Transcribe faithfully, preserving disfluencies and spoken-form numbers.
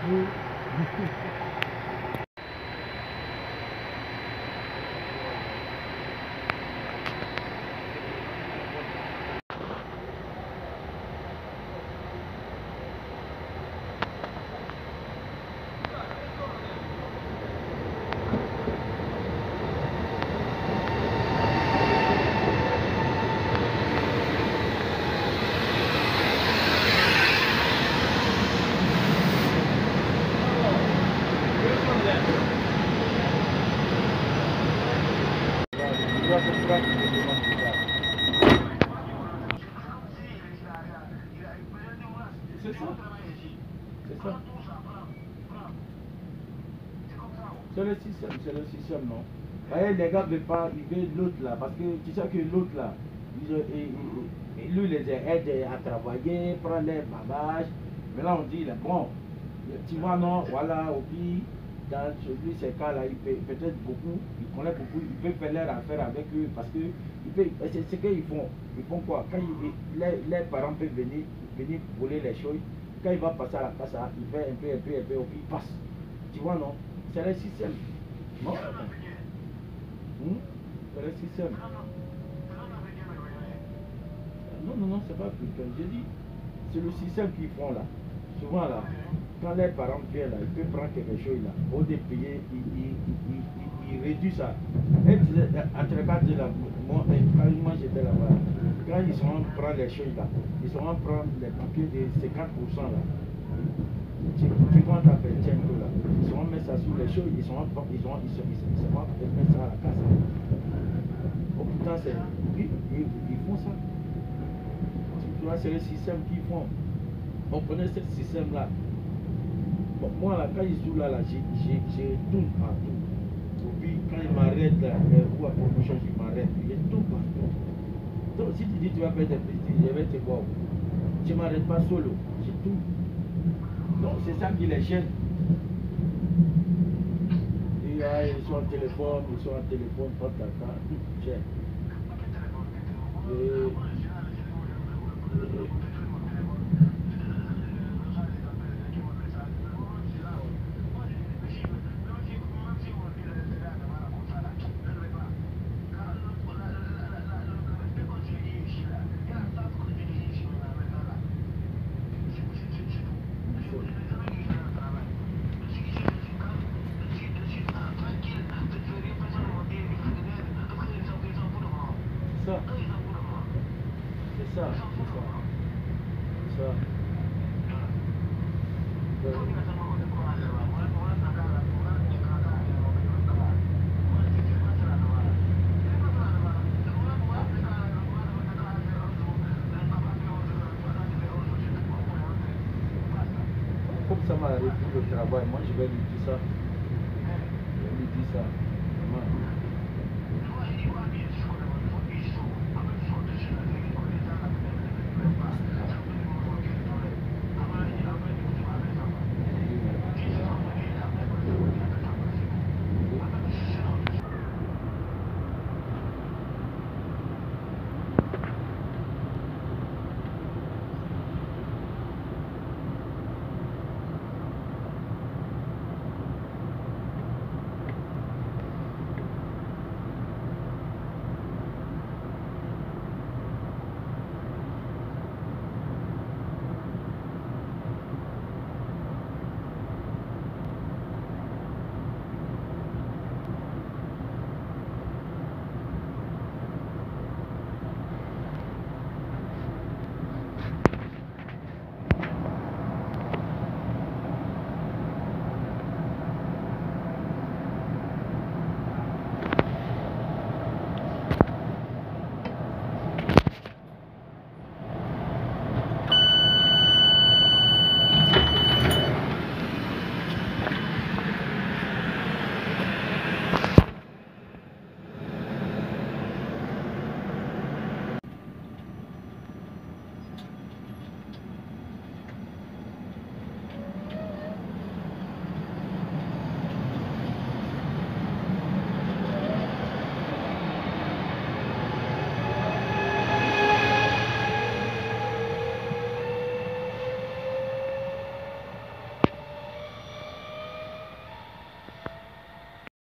Oui. C'est ça. C'est ça. C'est le système, c'est le système, non. Vous voyez, les gars ne veulent pas, ils veulent l'autre là, parce que tu sais que l'autre là, ils, ils, ils, lui les aide à travailler, prendre les bagages. Mais là, on dit, il est bon. Tu vois, non, voilà, au pire, dans celui, ces cas-là, il peut peut-être beaucoup, il connaît beaucoup, il peut faire leur affaire avec eux, parce que c'est ce qu'ils font. Ils font quoi? Quand ils, les, les parents peuvent venir, venir voler les choses, quand il va passer à la casse, il fait un peu, un peu, un peu, au pire, il passe. Tu vois, non? C'est le système. Non? Hmm? C'est le système. Non, non, non, c'est pas africain. J'ai dit, c'est le système qu'ils font là. Souvent là, quand les parents viennent là, ils peuvent prendre quelque chose là. Au lieu de payer, ils, ils, ils, ils, ils réduisent ça. Et à travers de là, moi, quand moi j'étais là-bas, quand ils sont en prendre les choses là, ils sont en prendre les papiers de cinquante pour cent là. Tu, tu vois ta personne là, ils sont en mettre ça sur les choses, ils sont en ils sont ils sont ils sont, ils sont en mettre ça à la casse. Oh putain, c'est ils, ils, ils font ça. Tu vois, c'est le système qu'ils font. On connaît ce système là. Bon, moi là, quand ils jouent là, là je tourne partout. Et puis quand ils m'arrêtent là, ou à promotion, ils m'arrêtent, je tourne partout. Donc si tu dis tu vas faire des petits, je vais te voir. Tu ne m'arrêtes pas solo, je tourne. Donc c'est ça qui les gêne. Et là, ils sont en téléphone, ils sont en téléphone, pas ta carte, tout gêne. Et, et, ça. C'est ça, c'est ça. C'est ça. Comme ça m'a arrêté le travail, moi je vais lui dire ça. Je vais lui dire ça. Vraiment.